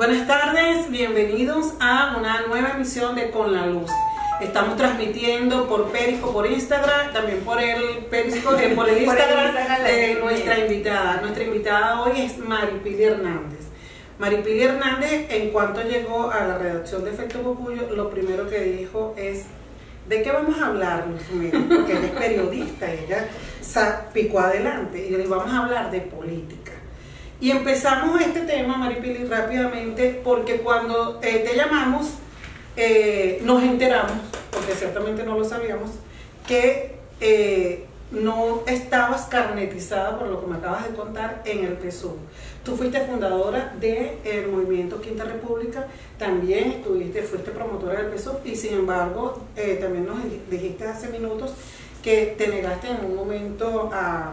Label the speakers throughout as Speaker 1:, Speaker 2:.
Speaker 1: Buenas tardes, bienvenidos a una nueva emisión de Con la Luz. Estamos transmitiendo por Periscope, por Instagram, también por el Periscope, por el Instagram de nuestra invitada. Nuestra invitada hoy es Maripili Hernández. Maripili Hernández, en cuanto llegó a la redacción de Efecto Cocuyo, lo primero que dijo es: ¿de qué vamos a hablar, Luz Miguel? Porque ella es periodista, ella picó adelante. Y yo le digo, vamos a hablar de política. Y empezamos este tema, Maripili, rápidamente, porque cuando te llamamos, nos enteramos, porque ciertamente no lo sabíamos, que no estabas carnetizada, por lo que me acabas de contar, en el PSUV. Tú fuiste fundadora del movimiento Quinta República, también fuiste promotora del PSUV, y sin embargo, también nos dijiste hace minutos que te negaste en un momento a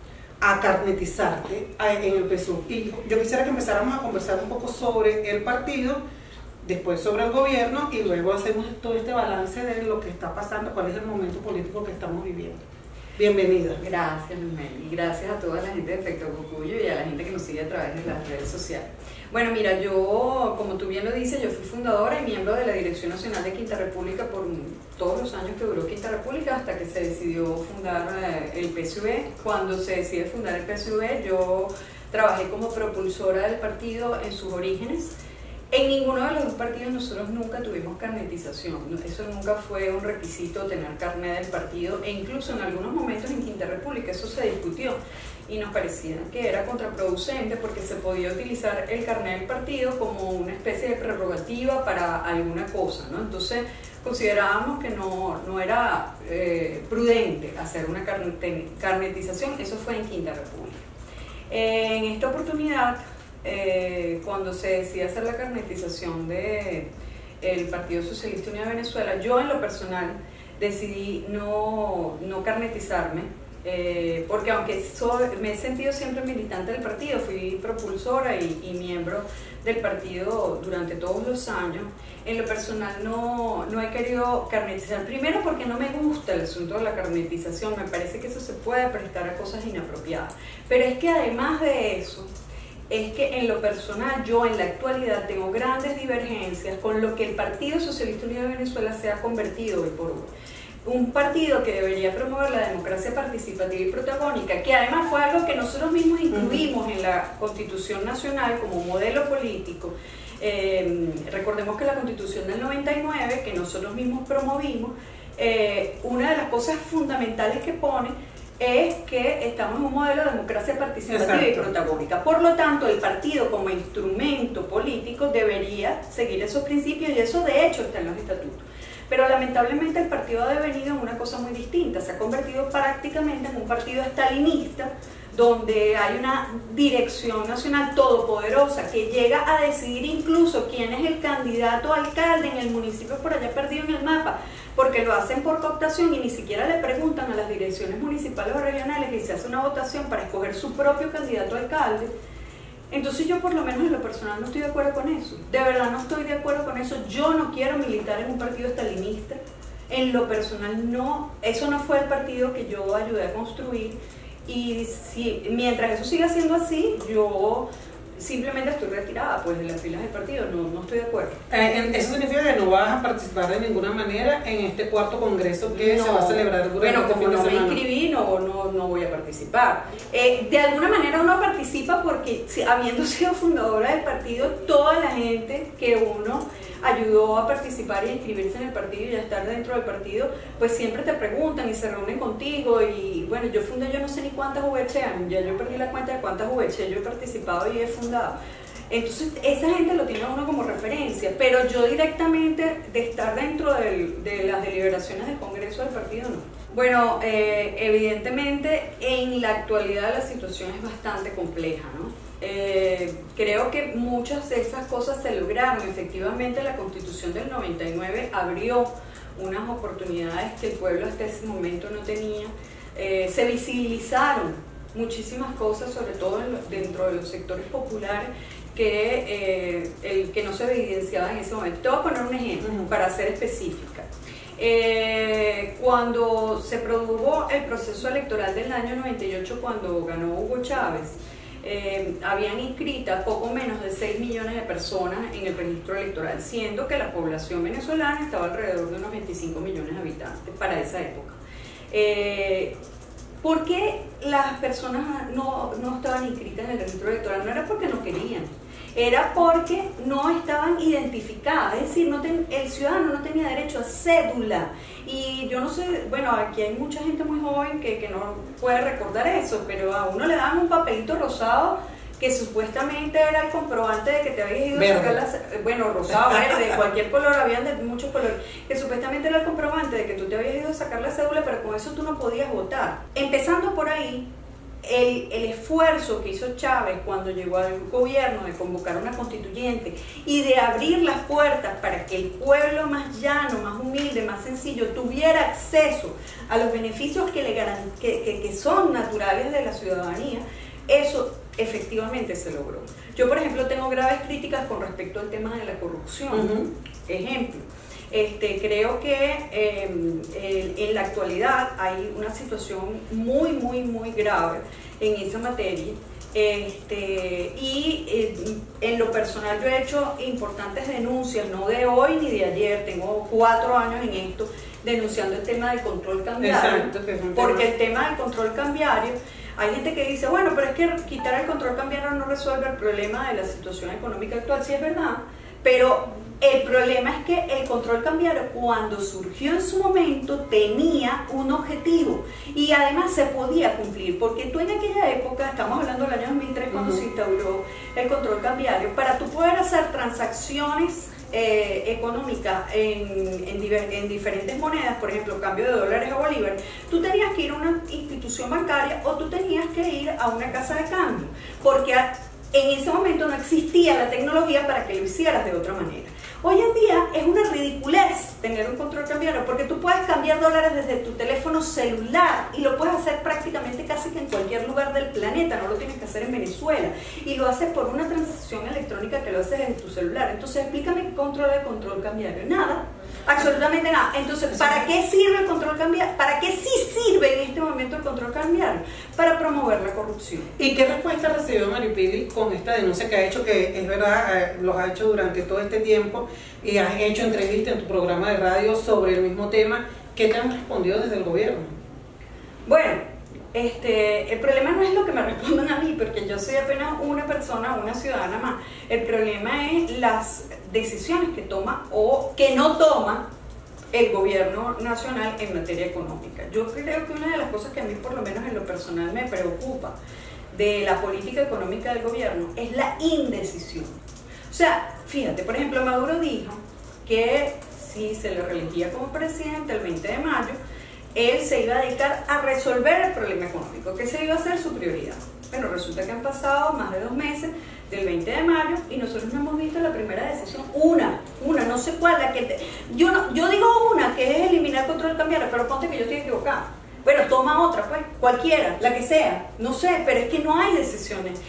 Speaker 1: carnetizarte en el PSUV. Y yo quisiera que empezáramos a conversar un poco sobre el partido, después sobre el gobierno, y luego hacemos todo este balance de lo que está pasando, cuál es el momento político que estamos viviendo. Bienvenida.
Speaker 2: Gracias, Meli, y gracias a toda la gente de Efecto Cocuyo y a la gente que nos sigue a través de las redes sociales. Bueno, mira, yo, como tú bien lo dices, yo fui fundadora y miembro de la Dirección Nacional de Quinta República por todos los años que duró Quinta República, hasta que se decidió fundar el PSUV. Cuando se decide fundar el PSUV, yo trabajé como propulsora del partido en sus orígenes. En ninguno de los dos partidos nosotros nunca tuvimos carnetización, eso nunca fue un requisito tener carnet del partido, e incluso en algunos momentos en Quinta República eso se discutió y nos parecía que era contraproducente porque se podía utilizar el carnet del partido como una especie de prerrogativa para alguna cosa, ¿no? Entonces considerábamos que no era prudente hacer una carnetización. Eso fue en Quinta República. En esta oportunidad, cuando se decide hacer la carnetización del Partido Socialista Unido de Venezuela, yo en lo personal decidí no carnetizarme, porque aunque me he sentido siempre militante del partido, fui propulsora y miembro del partido durante todos los años, en lo personal no he querido carnetizar. Primero porque no me gusta el asunto de la carnetización, me parece que eso se puede prestar a cosas inapropiadas, pero es que además de eso, es que en lo personal yo en la actualidad tengo grandes divergencias con lo que el Partido Socialista Unido de Venezuela se ha convertido hoy por hoy. Un partido que debería promover la democracia participativa y protagónica, que además fue algo que nosotros mismos incluimos en la Constitución Nacional como modelo político. Recordemos que la Constitución del 99, que nosotros mismos promovimos, una de las cosas fundamentales que pone es que estamos en un modelo de democracia participativa y protagónica. Por lo tanto, el partido como instrumento político debería seguir esos principios, y eso de hecho está en los estatutos. Pero lamentablemente el partido ha devenido en una cosa muy distinta, se ha convertido prácticamente en un partido estalinista, donde hay una dirección nacional todopoderosa que llega a decidir incluso quién es el candidato a alcalde en el municipio por allá perdido en el mapa, porque lo hacen por cooptación y ni siquiera le preguntan a las direcciones municipales o regionales, y se hace una votación para escoger su propio candidato a alcalde. Entonces yo por lo menos en lo personal no estoy de acuerdo con eso, de verdad no estoy de acuerdo con eso. Yo no quiero militar en un partido estalinista, en lo personal no, eso no fue el partido que yo ayudé a construir, y mientras eso siga siendo así, yo simplemente estoy retirada pues de las filas del partido, no estoy de acuerdo.
Speaker 1: ¿Eso significa que no vas a participar de ninguna manera en este cuarto congreso que se va a celebrar durante
Speaker 2: este fin de semana? Bueno, como no me inscribí, no voy a participar. De alguna manera uno participa porque, habiendo sido fundadora del partido, toda la gente que uno ayudó a participar y a inscribirse en el partido y a estar dentro del partido, pues siempre te preguntan y se reúnen contigo. Y bueno, yo fundé, yo no sé ni cuántas VH, ya yo perdí la cuenta de cuántas VH yo he participado y he fundado. Entonces esa gente lo tiene a uno como referencia, pero yo directamente de estar dentro de las deliberaciones del Congreso del partido no. Bueno, evidentemente en la actualidad la situación es bastante compleja, ¿no? Creo que muchas de esas cosas se lograron. Efectivamente, la Constitución del 99 abrió unas oportunidades que el pueblo hasta ese momento no tenía. Se visibilizaron muchísimas cosas, sobre todo dentro de los sectores populares, que no se evidenciaba en ese momento. Te voy a poner un ejemplo para ser específica. Cuando se produjo el proceso electoral del año 98, cuando ganó Hugo Chávez, habían inscritas poco menos de 6 millones de personas en el registro electoral, siendo que la población venezolana estaba alrededor de unos 25 millones de habitantes para esa época. ¿Por qué las personas no estaban inscritas en el registro electoral? No era porque no querían, era porque no estaban identificadas, es decir, el ciudadano no tenía derecho a cédula. Y yo no sé, bueno, aquí hay mucha gente muy joven que no puede recordar eso, pero a uno le daban un papelito rosado que supuestamente era el comprobante de que te habías ido a sacar bueno, rosado, verde, cualquier color, habían de muchos colores, que supuestamente era el comprobante de que tú te habías ido a sacar la cédula, pero con eso tú no podías votar. Empezando por ahí, el esfuerzo que hizo Chávez cuando llegó al gobierno de convocar una constituyente y de abrir las puertas para que el pueblo más llano, más humilde, más sencillo tuviera acceso a los beneficios que son naturales de la ciudadanía, eso efectivamente se logró. Yo, por ejemplo, tengo graves críticas con respecto al tema de la corrupción. Ejemplo, creo que en la actualidad hay una situación muy grave en esa materia. En lo personal yo he hecho importantes denuncias, no de hoy ni de ayer, tengo 4 años en esto, denunciando el tema del control cambiario. Exacto, porque el tema del control cambiario, hay gente que dice, bueno, pero es que quitar el control cambiario no resuelve el problema de la situación económica actual. Sí, es verdad, pero el problema es que el control cambiario, cuando surgió en su momento, tenía un objetivo y además se podía cumplir, porque tú en aquella época, estamos hablando del año 2003 cuando se instauró el control cambiario, para tú poder hacer transacciones económica en diferentes monedas, por ejemplo, cambio de dólares a bolívar, tú tenías que ir a una institución bancaria o tú tenías que ir a una casa de cambio, porque en ese momento no existía la tecnología para que lo hicieras de otra manera. Hoy en día es una ridiculez tener un control cambiario, porque tú puedes cambiar dólares desde tu teléfono celular y lo puedes hacer prácticamente casi que en cualquier lugar del planeta, no lo tienes que hacer en Venezuela, y lo haces por una transacción electrónica que lo haces en tu celular. Entonces explícame qué controla el control cambiario. Nada, absolutamente nada. Entonces, ¿para qué sirve el control cambiario? ¿Para qué sí sirve en este momento el control cambiario? Para promover la corrupción.
Speaker 1: ¿Y qué respuesta recibió Maripili con esta denuncia que ha hecho, que es verdad, los ha hecho durante todo este tiempo y has hecho entrevistas en tu programa de radio sobre el mismo tema? ¿Qué te han respondido desde el gobierno?
Speaker 2: Bueno, el problema no es lo que me respondan a mí, porque yo soy apenas una persona, una ciudadana más. El problema es las decisiones que toma o que no toma el gobierno nacional en materia económica. Yo creo que una de las cosas que a mí, por lo menos en lo personal, me preocupa de la política económica del gobierno es la indecisión. O sea, fíjate, por ejemplo, Maduro dijo que si se le reelegía como presidente el 20 de mayo, él se iba a dedicar a resolver el problema económico, que se iba a ser su prioridad. Bueno, resulta que han pasado más de 2 meses del 20 de mayo y nosotros no hemos visto la primera decisión, una, no sé cuál, yo digo una, que es eliminar el control cambiario, pero ponte que yo estoy equivocada. Bueno, toma otra, pues, cualquiera, la que sea, no sé, pero es que no hay decisiones,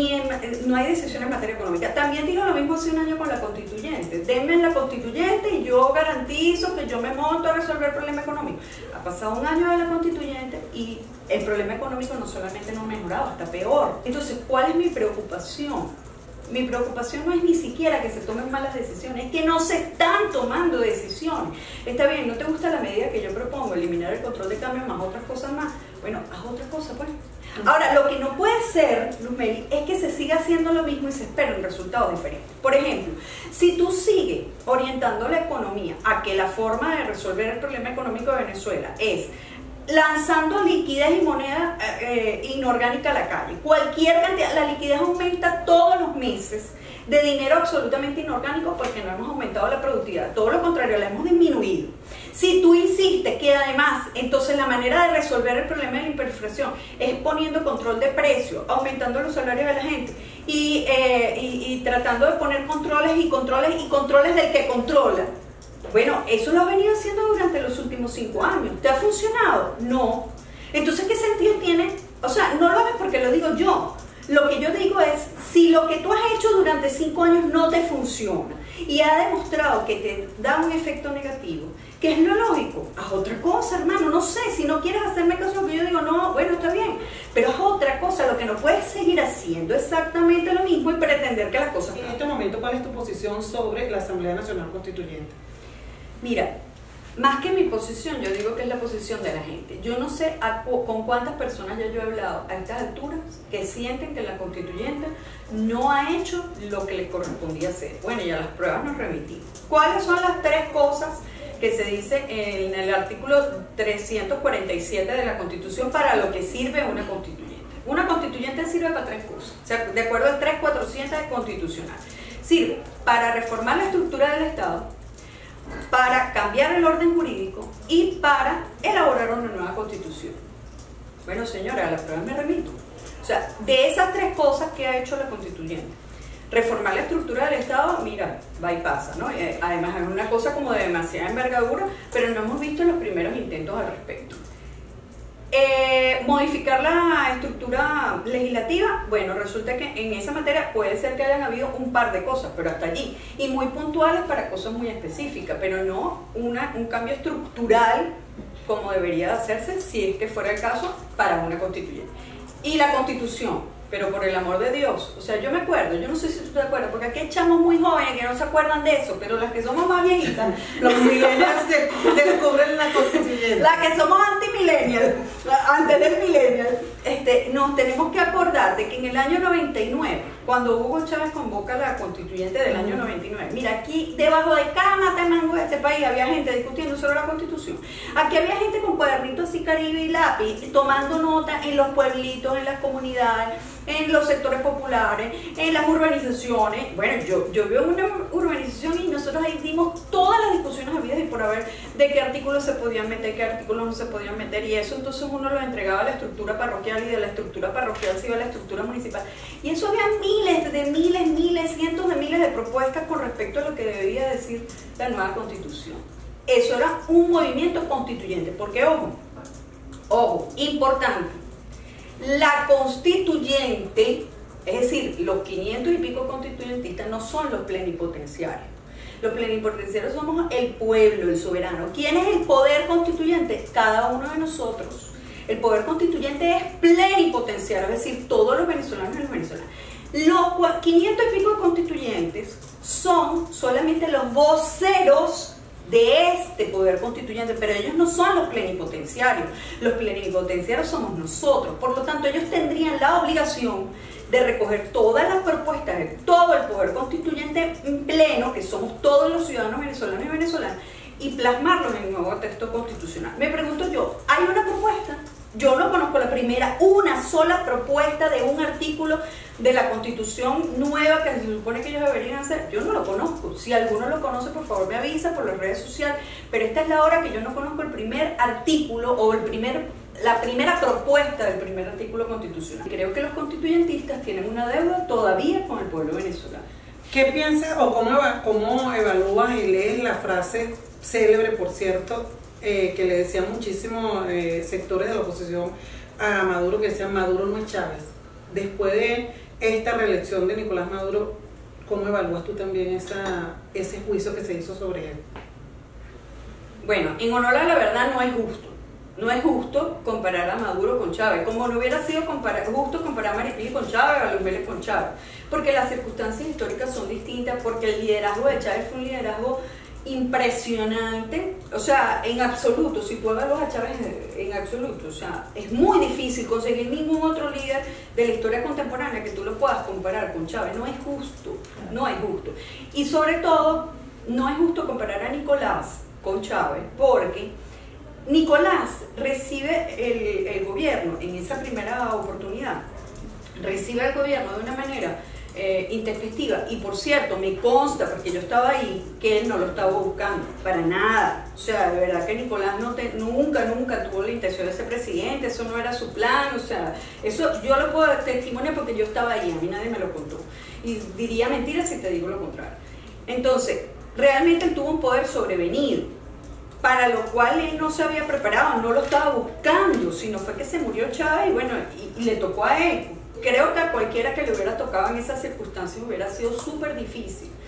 Speaker 2: no hay decisiones en materia económica. También digo lo mismo hace un año con la constituyente. Denme la constituyente y yo garantizo que yo me monto a resolver el problema económico. Ha pasado un año de la constituyente y el problema económico no solamente no ha mejorado, está peor. Entonces, ¿cuál es mi preocupación? Mi preocupación no es ni siquiera que se tomen malas decisiones, es que no se están tomando decisiones. Está bien, ¿no te gusta la medida que yo propongo, eliminar el control de cambio más otras cosas más? Bueno, haz otra cosa, pues. Ahora, lo que no puede ser, Luz Meli, es que se siga haciendo lo mismo y se esperen resultados diferentes. Por ejemplo, si tú sigues orientando la economía a que la forma de resolver el problema económico de Venezuela es lanzando liquidez y moneda inorgánica a la calle, cualquier cantidad, la liquidez aumenta todos los meses de dinero absolutamente inorgánico porque no hemos aumentado la productividad, todo lo contrario, la hemos disminuido. Si tú insistes que además, entonces la manera de resolver el problema de la hiperinflación es poniendo control de precios, aumentando los salarios de la gente y tratando de poner controles del que controla. Bueno, eso lo ha venido haciendo durante los últimos 5 años. ¿Te ha funcionado? No. Entonces, ¿qué sentido tiene? O sea, no lo hagas porque lo digo yo. Lo que yo digo es, si lo que tú has hecho durante 5 años no te funciona
Speaker 3: y ha demostrado que te da un efecto negativo, ¿qué es lo lógico? Haz otra cosa, hermano, no sé, si no quieres hacerme caso lo que yo digo, no, bueno, está bien, pero haz otra cosa, lo que no puedes seguir haciendo exactamente lo mismo y pretender que las cosas...
Speaker 1: En este momento, ¿cuál es tu posición sobre la Asamblea Nacional Constituyente?
Speaker 3: Mira, más que mi posición, yo digo que es la posición de la gente. Yo no sé con cuántas personas ya yo he hablado a estas alturas que sienten que la constituyente no ha hecho lo que le correspondía hacer. Bueno, ya las pruebas nos remitimos. ¿Cuáles son las tres cosas que se dice en el artículo 347 de la Constitución para lo que sirve una constituyente? Una constituyente sirve para tres cosas, o sea, de acuerdo al 3400 constitucional. Sirve para reformar la estructura del Estado, para cambiar el orden jurídico y para elaborar una nueva constitución. Bueno, señora, a las pruebas me remito. O sea, de esas tres cosas que ha hecho la constituyente, reformar la estructura del Estado, mira, va y pasa, ¿no? Además es una cosa como de demasiada envergadura, pero no hemos visto los primeros intentos al respecto. Modificar la estructura legislativa, bueno, resulta que en esa materia puede ser que hayan habido un par de cosas, pero hasta allí, y muy puntuales para cosas muy específicas, pero no un cambio estructural como debería de hacerse si es que fuera el caso para una constituyente. Y la Constitución, pero por el amor de Dios, o sea, yo me acuerdo, yo no sé si tú te acuerdas, porque aquí echamos muy jóvenes que no se acuerdan de eso, pero las que somos más viejitas,
Speaker 1: los millennials descubren la constituyente.
Speaker 3: Las que somos anti-millennials, antes del millennial, nos tenemos que acordar de que en el año 99, cuando Hugo Chávez convoca la constituyente del año 99, mira, aquí debajo de cada matamango de este país había gente discutiendo sobre la constitución. Aquí había gente con cuadernitos así caribe y lápiz, tomando nota en los pueblitos, en las comunidades, en los sectores populares, en las urbanizaciones. Bueno, yo veo una urbanización y nosotros ahí dimos todas las discusiones habidas y por haber de qué artículos se podían meter, qué artículos no se podían meter, y eso entonces uno lo entregaba a la estructura parroquial y de la estructura parroquial se iba a la estructura municipal. Y eso había miles, cientos de miles de propuestas con respecto a lo que debía decir la nueva constitución. Eso era un movimiento constituyente, porque ojo, importante, la constituyente, es decir, los 500 y pico constituyentistas no son los plenipotenciarios. Los plenipotenciarios somos el pueblo, el soberano. ¿Quién es el poder constituyente? Cada uno de nosotros. El poder constituyente es plenipotenciario, es decir, todos los venezolanos y los venezolanos. Los 500 y pico constituyentes son solamente los voceros de este poder constituyente, pero ellos no son los plenipotenciarios. Los plenipotenciarios somos nosotros. Por lo tanto, ellos tendrían la obligación de recoger todas las propuestas de todo el poder constituyente en pleno, que somos todos los ciudadanos venezolanos y venezolanas, y plasmarlo en el nuevo texto constitucional. Me pregunto yo, ¿hay una propuesta? Yo no conozco la primera, una sola propuesta de un artículo de la Constitución nueva que se supone que ellos deberían hacer. Yo no lo conozco. Si alguno lo conoce, por favor me avisa por las redes sociales, pero esta es la hora que yo no conozco el primer artículo o la primera propuesta del primer artículo constitucional. Creo que los constituyentistas tienen una deuda todavía con el pueblo venezolano.
Speaker 1: ¿Qué piensas o cómo evalúas y lees la frase célebre, por cierto, que le decían muchísimos sectores de la oposición a Maduro, que decían Maduro no es Chávez? Después de esta reelección de Nicolás Maduro, ¿cómo evalúas tú también ese juicio que se hizo sobre él?
Speaker 3: Bueno, en honor a la verdad, no es justo. No es justo comparar a Maduro con Chávez, como no hubiera sido justo comparar a Maripili con Chávez o a Luis Vélez con Chávez, porque las circunstancias históricas son distintas, porque el liderazgo de Chávez fue un liderazgo impresionante, o sea, en absoluto, si tú evalúas a Chávez en absoluto, o sea, es muy difícil conseguir ningún otro líder de la historia contemporánea que tú lo puedas comparar con Chávez. No es justo, no es justo. Y sobre todo, no es justo comparar a Nicolás con Chávez, porque Nicolás recibe el gobierno en esa primera oportunidad, recibe el gobierno de una manera intempestiva, y por cierto, me consta, porque yo estaba ahí, que él no lo estaba buscando, para nada. O sea, de verdad que Nicolás nunca tuvo la intención de ser presidente, eso no era su plan, o sea, eso yo lo puedo testimoniar porque yo estaba ahí, a mí nadie me lo contó, y diría mentira si te digo lo contrario. Entonces, realmente él tuvo un poder sobrevenido, para lo cual él no se había preparado, no lo estaba buscando, sino fue que se murió Chávez y bueno, y le tocó a él. Creo que a cualquiera que le hubiera tocado en esas circunstancias hubiera sido súper difícil.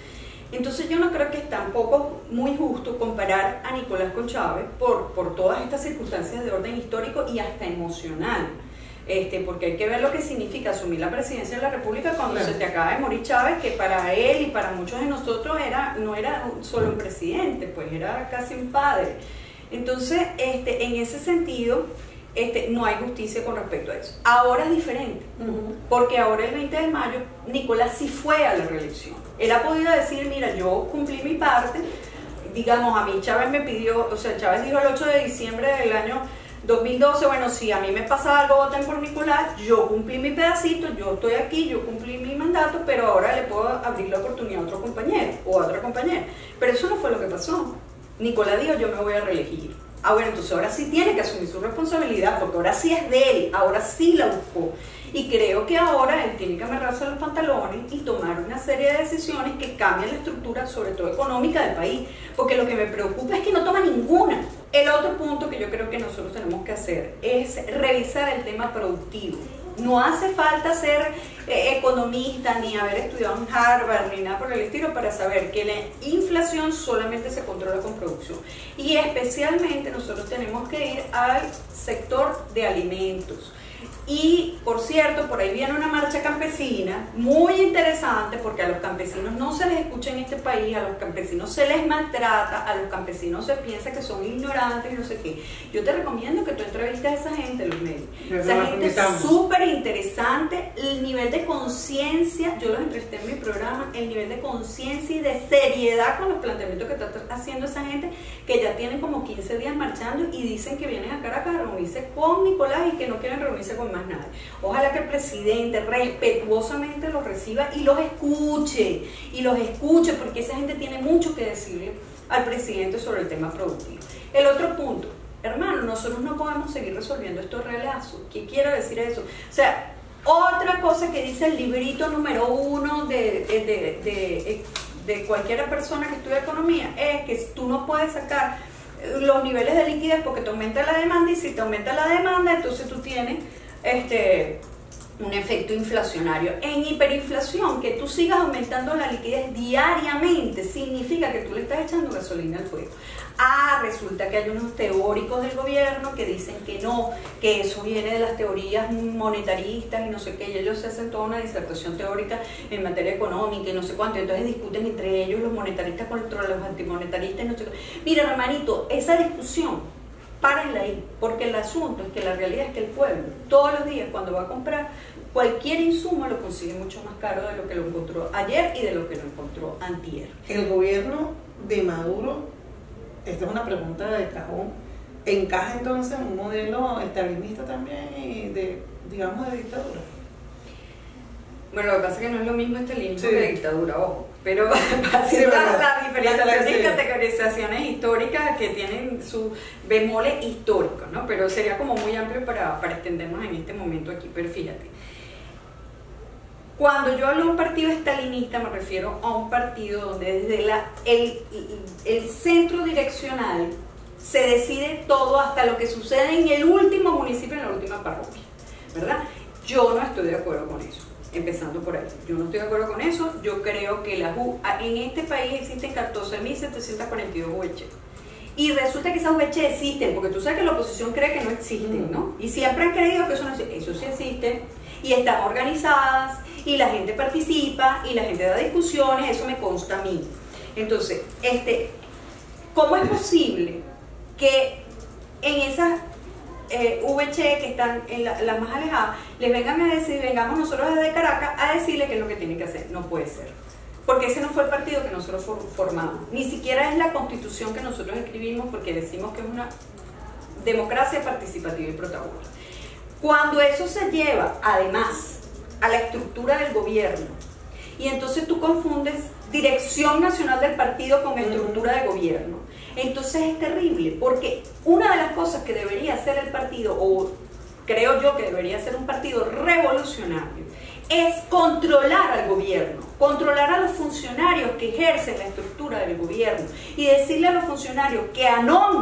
Speaker 3: Entonces yo no creo que es tampoco muy justo comparar a Nicolás con Chávez por todas estas circunstancias de orden histórico y hasta emocional. Porque hay que ver lo que significa asumir la presidencia de la República cuando se te acaba de morir Chávez, que para él y para muchos de nosotros no era solo un presidente, pues era casi un padre. Entonces, en ese sentido, no hay justicia con respecto a eso. Ahora es diferente, porque ahora el 20 de mayo Nicolás sí fue a la reelección. Él ha podido decir, mira, yo cumplí mi parte, digamos, a mí Chávez me pidió, o sea, Chávez dijo el 8 de diciembre del año 2012, bueno, si a mí me pasa algo, voten por Nicolás, yo cumplí mi pedacito, yo estoy aquí, yo cumplí mi mandato, pero ahora le puedo abrir la oportunidad a otro compañero o a otra compañera. Pero eso no fue lo que pasó. Nicolás dijo, yo me voy a reelegir. Bueno, entonces ahora sí tiene que asumir su responsabilidad, porque ahora sí es de él, ahora sí la buscó. Y creo que ahora él tiene que amarrarse los pantalones y tomar una serie de decisiones que cambien la estructura, sobre todo económica del país, porque lo que me preocupa es que no toma ninguna. El otro punto que yo creo que nosotros tenemos que hacer es revisar el tema productivo. No hace falta ser economista ni haber estudiado en Harvard ni nada por el estilo para saber que la inflación solamente se controla con producción. Y especialmente nosotros tenemos que ir al sector de alimentos. Y, por cierto, por ahí viene una marcha campesina muy interesante, porque a los campesinos no se les escucha en este país, a los campesinos se les maltrata, a los campesinos se piensa que son ignorantes y no sé qué. Yo te recomiendo que tú entrevistes a esa gente en los medios. Esa gente es súper interesante, el nivel de conciencia, yo los entrevisté en mi programa, el nivel de conciencia y de seriedad con los planteamientos que está haciendo esa gente, que ya tienen como 15 días marchando y dicen que vienen a Caracas a reunirse con Nicolás y que no quieren reunirse con más nadie. Ojalá que el presidente respetuosamente los reciba y los escuche, porque esa gente tiene mucho que decirle al presidente sobre el tema productivo. El otro punto, hermano, nosotros no podemos seguir resolviendo estos relazos. ¿Qué quiero decir eso? O sea, otra cosa que dice el librito número 1 de cualquier persona que estudia economía es que tú no puedes sacar los niveles de liquidez porque te aumenta la demanda, y si te aumenta la demanda, entonces tú tienes un efecto inflacionario. En hiperinflación, que tú sigas aumentando la liquidez diariamente significa que tú le estás echando gasolina al fuego. Resulta que hay unos teóricos del gobierno que dicen que no, que eso viene de las teorías monetaristas y no sé qué, y ellos hacen toda una disertación teórica en materia económica y no sé cuánto, entonces discuten entre ellos los monetaristas contra los antimonetaristas y no sé qué. Mira, hermanito, esa discusión, párenla ahí, porque el asunto es que la realidad es que el pueblo todos los días cuando va a comprar cualquier insumo lo consigue mucho más caro de lo que lo encontró ayer y de lo que lo encontró antier.
Speaker 1: El gobierno de Maduro, esta es una pregunta de cajón, ¿encaja entonces en un modelo estalinista también y de, digamos, de dictadura?
Speaker 3: Bueno, lo que pasa es que no es lo mismo estalinismo que dictadura, ojo, pero las diferenciaciones y categorizaciones históricas que tienen sus bemoles históricos, ¿no? Pero sería como muy amplio para extendernos en este momento aquí, pero fíjate. Cuando yo hablo de un partido estalinista me refiero a un partido donde desde el centro direccional se decide todo hasta lo que sucede en el último municipio, en la última parroquia, ¿verdad? Yo no estoy de acuerdo con eso, empezando por ahí. Yo no estoy de acuerdo con eso. Yo creo que en este país existen 14.742 VH. Y resulta que esas VH existen, porque tú sabes que la oposición cree que no existen, ¿no? Y siempre han creído que eso no existe. Eso sí existe, y están organizadas, y la gente participa, y la gente da discusiones, eso me consta a mí. Entonces, ¿cómo es posible que en esas VH que están en las más alejadas, les vengan a decir, vengamos nosotros desde Caracas a decirle qué es lo que tienen que hacer? No puede ser, porque ese no fue el partido que nosotros formamos, ni siquiera es la constitución que nosotros escribimos, porque decimos que es una democracia participativa y protagonista. Cuando eso se lleva además a la estructura del gobierno, y entonces tú confundes dirección nacional del partido con estructura de gobierno, entonces es terrible, porque una de las cosas que debería hacer el partido, o creo yo que debería ser un partido revolucionario, es controlar al gobierno, controlar a los funcionarios que ejercen la estructura del gobierno y decirle a los funcionarios que a nombre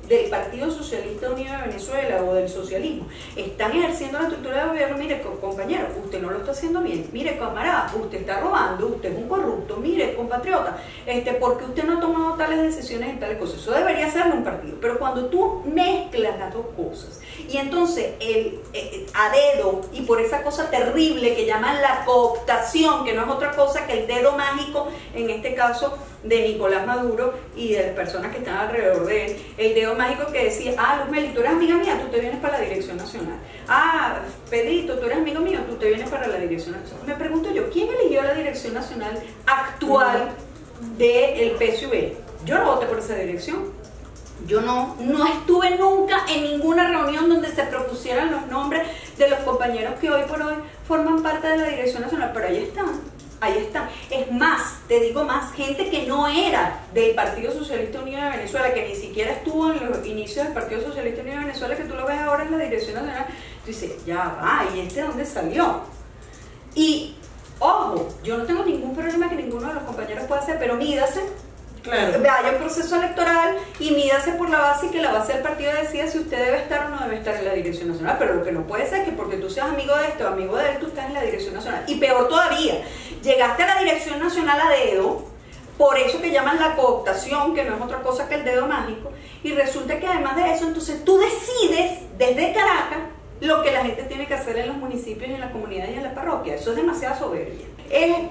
Speaker 3: del Partido Socialista Unido de Venezuela o del socialismo están ejerciendo la estructura de gobierno, mire compañero, usted no lo está haciendo bien, mire camarada, usted está robando, usted es un corrupto, mire compatriota, porque usted no ha tomado tales decisiones y tales cosas. Eso debería serlo un partido, pero cuando tú mezclas las dos cosas y entonces a dedo, y por esa cosa terrible que llaman la cooptación, que no es otra cosa que el dedo mágico, en este caso de Nicolás Maduro y de las personas que están alrededor de él, el dedo mágico que decía, Luz Meli, tú eres amiga mía, tú te vienes para la Dirección Nacional. Pedrito, tú eres amigo mío, tú te vienes para la Dirección Nacional. Me pregunto yo, ¿quién eligió la Dirección Nacional actual del PSV? Yo no voté por esa dirección. Yo no estuve nunca en ninguna reunión donde se propusieran los nombres de los compañeros que hoy por hoy forman parte de la Dirección Nacional, pero ahí están. Ahí está. Es más, te digo más, gente que no era del Partido Socialista Unido de Venezuela, que ni siquiera estuvo en los inicios del Partido Socialista Unido de Venezuela, que tú lo ves ahora en la Dirección Nacional, tú dices, ya va, ¿y este dónde salió? Y, ojo, yo no tengo ningún problema que ninguno de los compañeros pueda hacer, pero mídase. Claro. Vaya un proceso electoral y mídase por la base y que la base del partido decida si usted debe estar o no debe estar en la Dirección Nacional. Pero lo que no puede ser es que porque tú seas amigo de este o amigo de él, tú estás en la Dirección Nacional. Y peor todavía, llegaste a la Dirección Nacional a dedo, por eso que llaman la cooptación, que no es otra cosa que el dedo mágico, y resulta que además de eso, entonces tú decides desde Caracas lo que la gente tiene que hacer en los municipios, en las comunidades y en las parroquias. Eso es demasiada soberbia. Es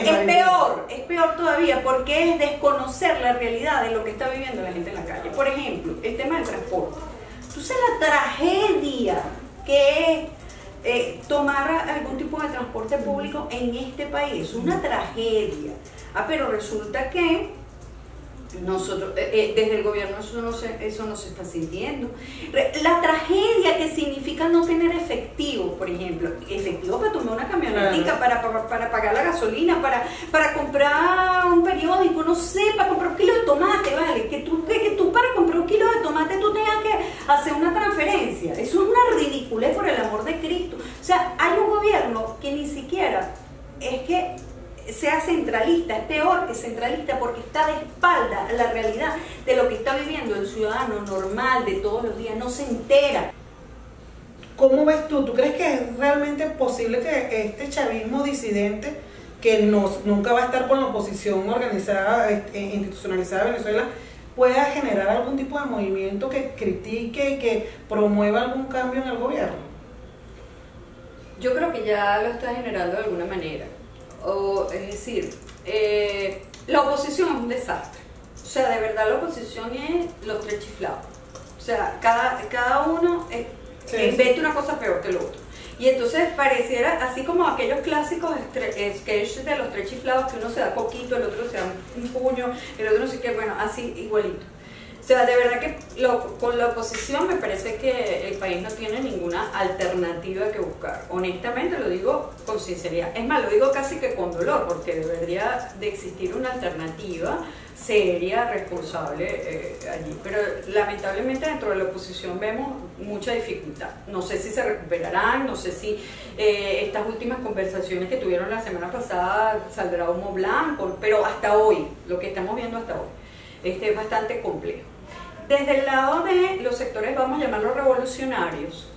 Speaker 3: peor todavía, porque es desconocer la realidad de lo que está viviendo la gente en la calle. Por ejemplo, el tema del transporte. Entonces la tragedia que es tomar algún tipo de transporte público en este país es una tragedia. Pero resulta que nosotros, desde el gobierno eso no se está sintiendo. La tragedia que significa no tener efectivo, por ejemplo, efectivo para tomar una camionetica, para pagar la gasolina, para comprar un periódico, no sé, para comprar un kilo de tomate, ¿vale? Que tú para comprar un kilo de tomate tú tengas que hacer una transferencia. Eso es una ridiculez, por el amor de Cristo. O sea, hay un gobierno que ni siquiera es que sea centralista, es peor que centralista porque está de espalda a la realidad de lo que está viviendo el ciudadano normal de todos los días, no se entera.
Speaker 1: ¿Cómo ves tú? ¿Tú crees que es realmente posible que este chavismo disidente, que nunca va a estar con la oposición organizada, institucionalizada de Venezuela, pueda generar algún tipo de movimiento que critique y que promueva algún cambio en el gobierno?
Speaker 2: Yo creo que ya lo está generando de alguna manera. Es decir, la oposición es un desastre. O sea, de verdad la oposición es los tres chiflados. O sea, cada uno inventa una cosa peor que el otro. Y entonces pareciera así como aquellos clásicos sketches de los tres chiflados, que uno se da poquito, el otro se da un puño, el otro no sé qué, bueno, así igualito. O sea, de verdad que con la oposición me parece que el país no tiene ninguna alternativa que buscar. Honestamente lo digo con sinceridad. Es más, lo digo casi que con dolor, porque debería de existir una alternativa seria, responsable allí. Pero lamentablemente dentro de la oposición vemos mucha dificultad. No sé si se recuperarán, no sé si estas últimas conversaciones que tuvieron la semana pasada saldrá humo blanco, pero hasta hoy, lo que estamos viendo hasta hoy, es bastante complejo. Desde el lado de los sectores, vamos a llamarlos revolucionarios,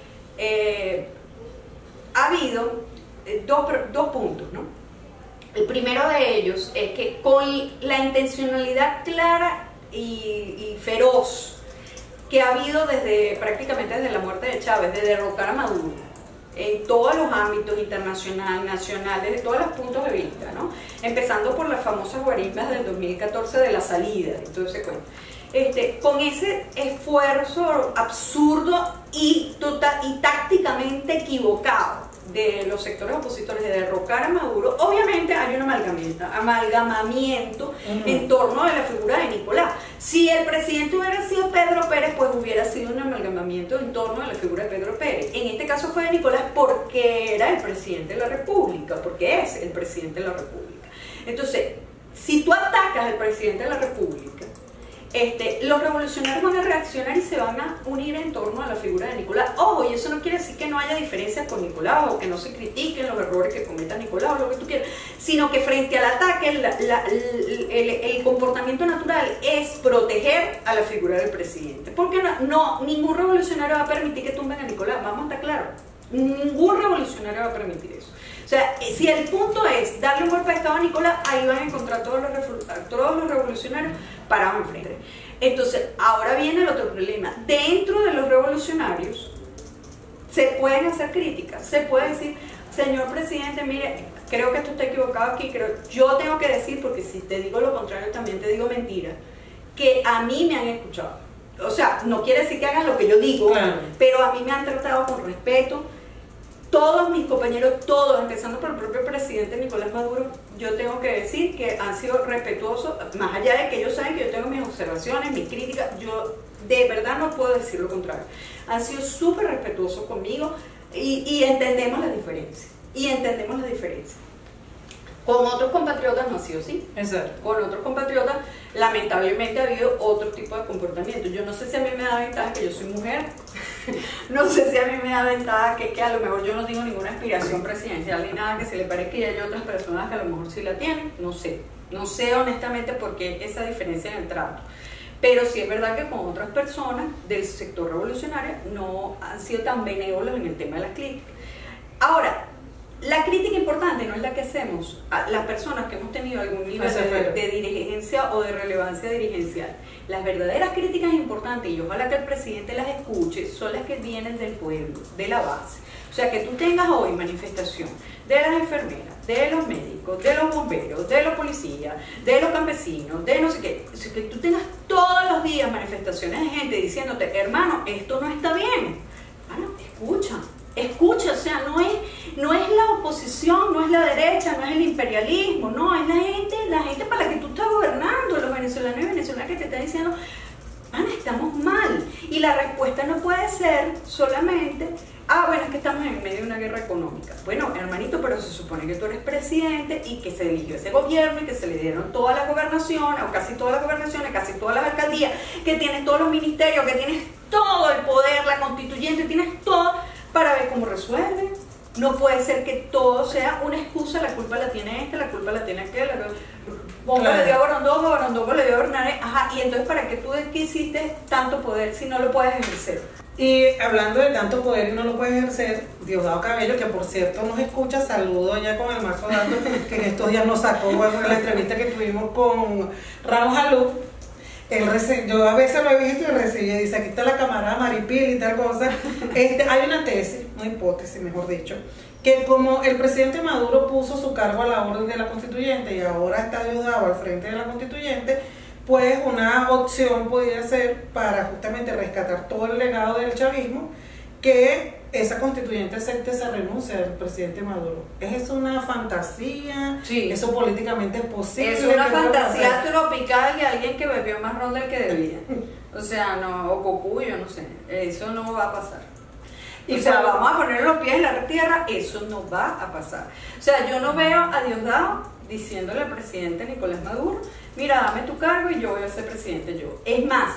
Speaker 2: ha habido dos puntos, ¿no? El primero de ellos es que con la intencionalidad clara y feroz que ha habido prácticamente desde la muerte de Chávez, de derrocar a Maduro, en todos los ámbitos, internacional, nacional, desde todos los puntos de vista, ¿no? Empezando por las famosas guarimbas del 2014 de la salida, entonces con ese esfuerzo absurdo y tácticamente equivocado de los sectores opositores de derrocar a Maduro, obviamente hay un amalgamamiento en torno a la figura de Nicolás. Si el presidente hubiera sido Pedro Pérez, pues hubiera sido un amalgamamiento en torno a la figura de Pedro Pérez. En este caso fue de Nicolás porque era el presidente de la República, porque es el presidente de la República. Entonces, si tú atacas al presidente de la República,
Speaker 3: los revolucionarios van a reaccionar y se van a unir en torno a la figura de Nicolás. Ojo, y eso no quiere decir que no haya diferencias con Nicolás o que no se critiquen los errores que cometa Nicolás o lo que tú quieras, sino que frente al ataque el comportamiento natural es proteger a la figura del presidente. Porque ningún revolucionario va a permitir que tumben a Nicolás, vamos a estar claros. Ningún revolucionario va a permitir eso. O sea, si el punto es darle un golpe de estado a Nicolás, ahí van a encontrar todos los revolucionarios parados enfrente. Entonces, ahora viene el otro problema. Dentro de los revolucionarios se pueden hacer críticas, se puede decir, señor presidente, mire, creo que esto está equivocado aquí, yo tengo que decir, porque si te digo lo contrario también te digo mentira, que a mí me han escuchado. O sea, no quiere decir que hagan lo que yo digo, claro, pero a mí me han tratado con respeto. Todos mis compañeros, todos, empezando por el propio presidente Nicolás Maduro, yo tengo que decir que han sido respetuosos, más allá de que ellos saben que yo tengo mis observaciones, mis críticas, yo de verdad no puedo decir lo contrario. Han sido súper respetuosos conmigo y entendemos las diferencias. Con otros compatriotas no ha sido así.
Speaker 1: Exacto.
Speaker 3: Con otros compatriotas, lamentablemente ha habido otro tipo de comportamiento. Yo no sé si a mí me da ventaja que yo soy mujer, no sé si a mí me da ventaja que a lo mejor yo no tengo ninguna aspiración presidencial ni nada que se le parezca, y hay otras personas que a lo mejor sí la tienen, no sé honestamente por qué esa diferencia en el trato. Pero sí es verdad que con otras personas del sector revolucionario no han sido tan benévolos en el tema de las críticas. Ahora, la crítica importante no es la que hacemos a las personas que hemos tenido algún nivel de dirigencia o de relevancia dirigencial. Las verdaderas críticas importantes, y ojalá que el presidente las escuche, son las que vienen del pueblo, de la base. O sea, que tú tengas hoy manifestación de las enfermeras, de los médicos, de los bomberos, de los policías, de los campesinos, de no sé qué. O sea, que tú tengas todos los días manifestaciones de gente diciéndote, hermano, esto no está bien. Bueno, escucha, o sea, no es la oposición, no es la derecha, no es el imperialismo, no, es la gente para la que tú estás gobernando, los venezolanos y venezolanas que te están diciendo, estamos mal. Y la respuesta no puede ser solamente, bueno, es que estamos en medio de una guerra económica. Bueno, hermanito, pero se supone que tú eres presidente y que se eligió ese gobierno y que se le dieron todas las gobernaciones, o casi todas las gobernaciones, casi todas las alcaldías, que tienes todos los ministerios, que tienes todo el poder, la constituyente, tienes todo para ver cómo resuelven. No puede ser que todo sea una excusa, la culpa la tiene la culpa la tiene aquel, Bongo le dio a Borondongo le dio a Bernaré, y entonces ¿para qué tú hiciste tanto poder si no lo puedes ejercer?
Speaker 1: Y hablando de tanto poder y no lo puedes ejercer, Diosdado Cabello, que por cierto nos escucha, saludo ya con el marzo dando, que en estos días nos sacó en la entrevista que tuvimos con Ramos Alú. Yo a veces lo he visto y recibí, dice, aquí está la camarada Maripil y tal cosa. Hay una tesis, una hipótesis mejor dicho, que como el presidente Maduro puso su cargo a la orden de la constituyente y ahora está Diosdado al frente de la constituyente, pues una opción podría ser para justamente rescatar todo el legado del chavismo, que esa constituyente acepte esa renuncia del presidente Maduro. ¿Es eso una fantasía?
Speaker 3: Sí.
Speaker 1: ¿Eso políticamente es posible?
Speaker 3: Es una fantasía tropical de alguien que bebió más ron del que debía. O sea, no, o cocuyo, no sé. Eso no va a pasar. O sea, vamos a poner los pies en la tierra, eso no va a pasar. O sea, yo no veo a Diosdado diciéndole al presidente Nicolás Maduro, mira, dame tu cargo y yo voy a ser presidente yo. Es más,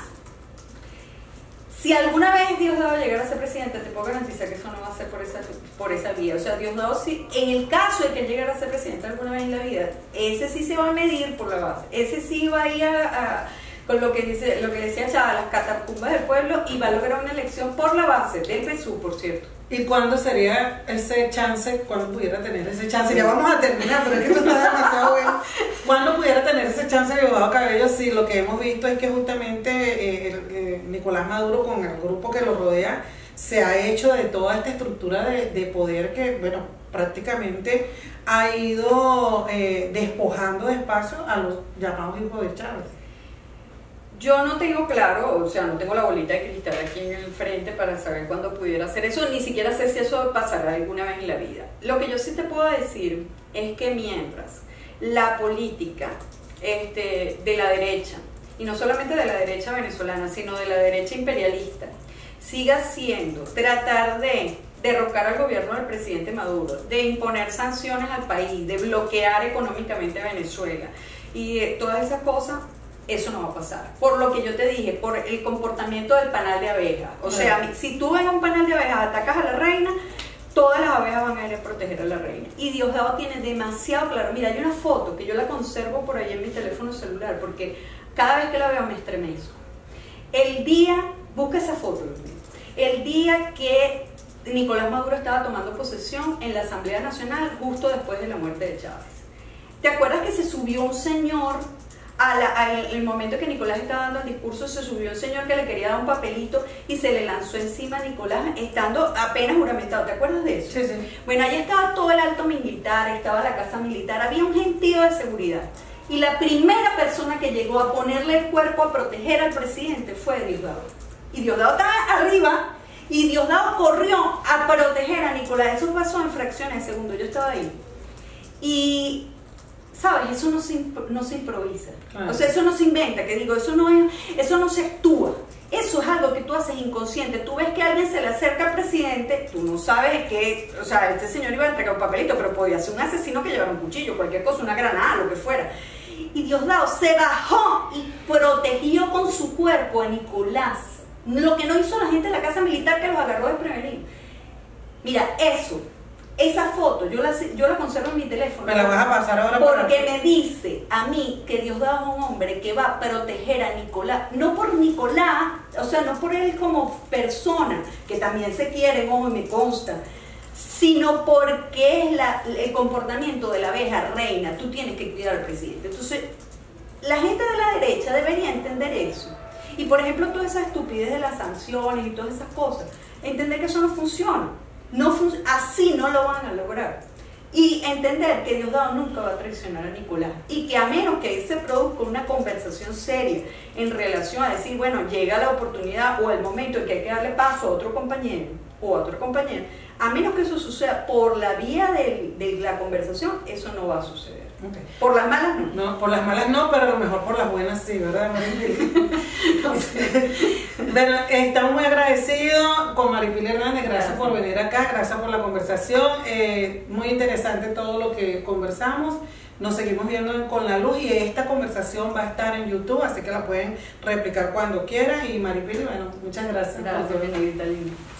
Speaker 3: si alguna vez Diosdado llegara a ser presidente, te puedo garantizar que eso no va a ser por esa vía. O sea, Diosdado, sí, en el caso de que él llegara a ser presidente alguna vez en la vida, ese sí se va a medir por la base. Ese sí va a ir con lo que decía Chávez, las catacumbas del pueblo, y va a lograr una elección por la base del PSUV, por cierto.
Speaker 1: ¿Y cuándo sería ese chance? ¿Cuándo pudiera tener ese chance? Ya vamos a terminar, pero es que esto está demasiado bueno. ¿Cuándo pudiera tener ese chance Diosdado Cabello? Sí, lo que hemos visto es que justamente Nicolás Maduro, con el grupo que lo rodea, se ha hecho de toda esta estructura de poder que, bueno, prácticamente ha ido despojando de espacio a los llamados hijos de Chávez.
Speaker 3: Yo no tengo claro, o sea, no tengo la bolita de cristal aquí en el frente para saber cuándo pudiera hacer eso, ni siquiera sé si eso pasará alguna vez en la vida. Lo que yo sí te puedo decir es que mientras la política de la derecha, y no solamente de la derecha venezolana, sino de la derecha imperialista, siga siendo tratar de derrocar al gobierno del presidente Maduro, de imponer sanciones al país, de bloquear económicamente a Venezuela, y todas esas cosas, eso no va a pasar. Por lo que yo te dije, por el comportamiento del panal de abejas. O sea, si tú en un panal de abejas atacas a la reina, todas las abejas van a ir a proteger a la reina. Y Diosdado tiene demasiado claro. Mira, hay una foto que yo la conservo por ahí en mi teléfono celular, porque cada vez que la veo me estremezco. El día, busca esa foto, el día que Nicolás Maduro estaba tomando posesión en la Asamblea Nacional, justo después de la muerte de Chávez. ¿Te acuerdas que se subió un señor, al momento que Nicolás estaba dando el discurso, se subió un señor que le quería dar un papelito y se le lanzó encima a Nicolás, estando apenas juramentado? ¿Te acuerdas de eso?
Speaker 1: Sí, sí.
Speaker 3: Bueno, ahí estaba todo el alto militar, estaba la casa militar, había un gentío de seguridad. Y la primera persona que llegó a ponerle el cuerpo a proteger al presidente fue Diosdado. Y Diosdado estaba arriba, y Diosdado corrió a proteger a Nicolás. Eso pasó en fracciones de segundo, yo estaba ahí. Y, ¿sabes? Eso no se improvisa.
Speaker 1: Claro.
Speaker 3: O sea, eso no se inventa, que digo, eso no se actúa. Eso es algo que tú haces inconsciente. Tú ves que alguien se le acerca al presidente, tú no sabes que, o sea, este señor iba a entregar un papelito, pero podía ser un asesino que llevara un cuchillo, cualquier cosa, una granada, lo que fuera. Y Diosdado se bajó y protegió con su cuerpo a Nicolás. Lo que no hizo la gente de la casa militar, que los agarró desprevenidos. Mira, esa foto, yo la conservo en mi teléfono.
Speaker 1: Me la vas a pasar ahora.
Speaker 3: Porque me dice a mí que Diosdado es un hombre que va a proteger a Nicolás, no por Nicolás, o sea, no por él como persona, que también se quiere, ojo, me consta, sino porque es el comportamiento de la abeja reina. Tú tienes que cuidar al presidente. Entonces, la gente de la derecha debería entender eso. Y por ejemplo, toda esa estupidez de las sanciones y todas esas cosas, entender que eso no funciona. Así no lo van a lograr. Y entender que Diosdado nunca va a traicionar a Nicolás, y que a menos que ahí se produzca una conversación seria en relación a decir, bueno, llega la oportunidad o el momento en que hay que darle paso a otro compañero o a otra compañera, a menos que eso suceda por la vía de la conversación, eso no va a suceder.
Speaker 1: Okay.
Speaker 3: Por las malas no.
Speaker 1: No, por las malas no, pero a lo mejor por las buenas sí, ¿verdad, Maripili? Bueno, estamos muy agradecidos con Maripili Hernández, gracias por venir acá, gracias por la conversación, muy interesante todo lo que conversamos. Nos seguimos viendo en Con la Luz, y esta conversación va a estar en YouTube, así que la pueden replicar cuando quieran. Y Maripili, bueno, muchas gracias.
Speaker 3: Gracias, Benedita Linda.